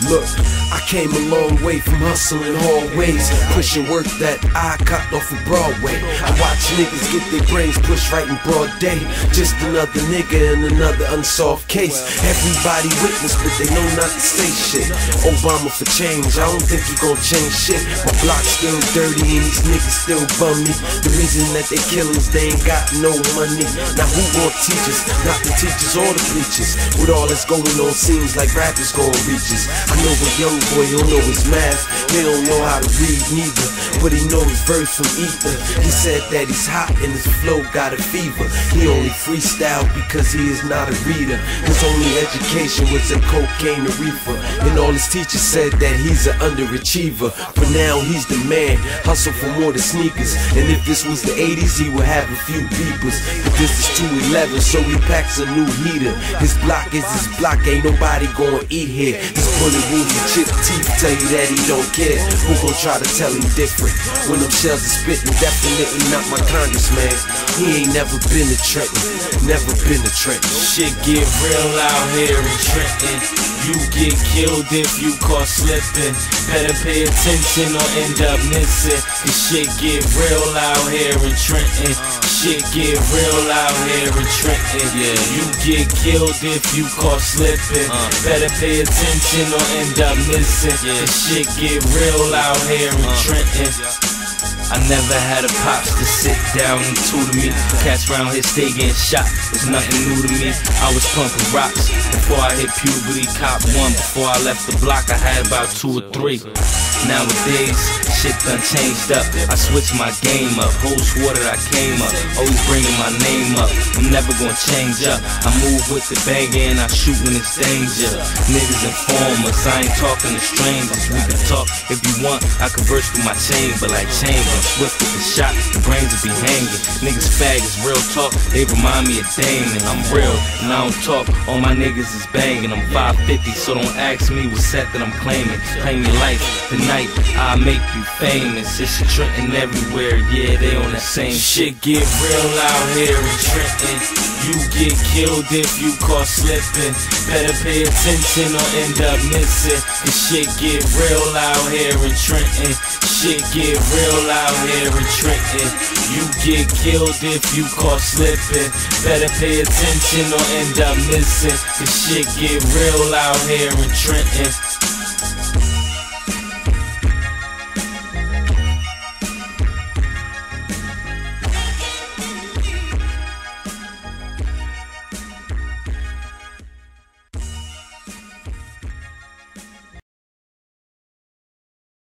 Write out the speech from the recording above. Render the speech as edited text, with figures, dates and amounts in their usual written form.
Look, I came a long way from hustling hallways, pushing work that I copped off of Broadway. I watch niggas get their brains pushed right in broad day. Just another nigga in another unsolved case. Everybody witness, but they know not to say shit. Obama for change, I don't think he gon' change shit. My block's still dirty and these niggas still bum me. The reason that they killers, they ain't got no money. Now who gon' teach us? Not the teachers or the preachers. With all that's going on, seems like rappers gon' reach us. I know a young boy, he don't know his math, he don't know how to read neither, but he know his verse from ether. He said that he's hot and his flow got a fever. He only freestyle because he is not a reader. His only education was in cocaine and reefer, and all his teachers said that he's an underachiever. But now he's the man, hustle for more than sneakers. And if this was the 80s, he would have a few beepers. But this is 211, so he packs a new heater. His block is his block, ain't nobody gonna eat here. His bullet wounds and chipped teeth tell you that he don't care. Who gon' try to tell him different? When them shells are spitting, definitely not my congressman. He ain't never been to Trenton, never been to Trenton. Shit get real out here in Trenton. You get killed if you caught slipping. Better pay attention or end up missing. Cause shit get real out here in Trenton. Shit get real out here in Trenton. Yeah, you get killed if you caught slipping. Better pay attention or end up missing. Cause shit get real out here in Trenton. I never had a pops to sit down and tutor me. Cats round here stay getting shot, it's nothing new to me. I was pumping rocks before I hit puberty. Cop one before I left the block, I had about 2 or 3. Nowadays, shit done changed up. I switched my game up, whole swore that I came up. Always bringing my name up, I'm never gonna change up. I move with the banger and I shoot when it's danger. Niggas informers, I ain't talking to strangers. We can talk if you want, I converse through my chamber like chamber. Swift with the shot, the brains will be hanging. Niggas faggots, real talk, they remind me of Damon. I'm real, and I don't talk, all my niggas is banging. I'm 550, so don't ask me what set that I'm claiming. Claim your life, tonight, I'll make you famous. It's Trenton everywhere, yeah, they on the same shit. Get real out here in Trenton. You get killed if you caught slipping. Better pay attention or end up missing. Cause shit get real out here in Trenton. Shit get real out here in Trenton. You get killed if you caught slipping. Better pay attention or end up missing. Cause shit get real out here in Trenton.